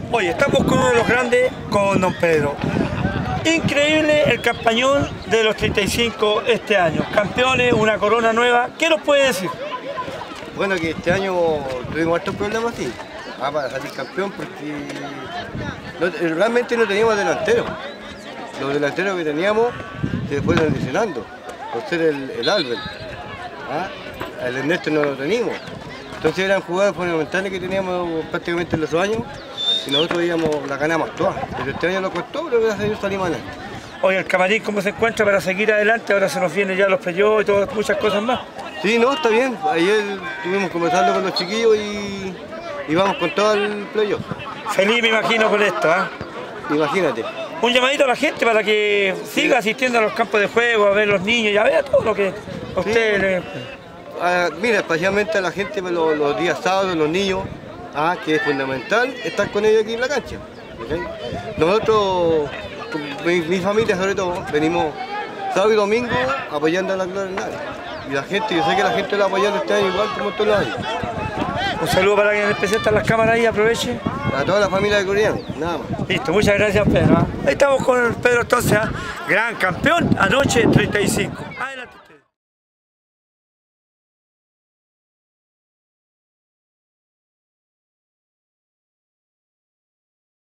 Oye, estamos con uno de los grandes, con don Pedro. Increíble el campañón de los 35 este año. Campeones, una corona nueva. ¿Qué nos puede decir? Bueno, que este año tuvimos estos problemas, sí, para salir campeón, porque realmente no teníamos delantero. Los delanteros que teníamos se fueron lesionando, por ser el Albert. El Ernesto no lo teníamos. Entonces eran jugadas fundamentales que teníamos prácticamente en los años y nosotros la ganamos todas. Pero este año nos costó, pero gracias a Dios salimos adelante. Oye, el camarín, ¿cómo se encuentra para seguir adelante? Ahora se nos vienen ya los playoffs y todas, muchas cosas más. Sí, no, está bien. Ayer estuvimos conversando con los chiquillos y vamos con todo el playoff. Feliz me imagino con esto, ¿ah? Imagínate. Un llamadito a la gente para que siga asistiendo a los campos de juego, a ver los niños y a ver todo lo que a ustedes les... Mira, especialmente a la gente los días sábados, los niños, que es fundamental estar con ellos aquí en la cancha. ¿Okay? Nosotros, mi familia sobre todo, venimos sábado y domingo apoyando a la Gloria Hernández. Y la gente, yo sé que la gente lo ha apoyado este año igual como todos los años. Un saludo para quienes presentan las cámaras ahí, aproveche. A toda la familia de Coreano, nada más. Listo, muchas gracias Pedro. Ahí estamos con Pedro entonces, gran campeón anoche 35.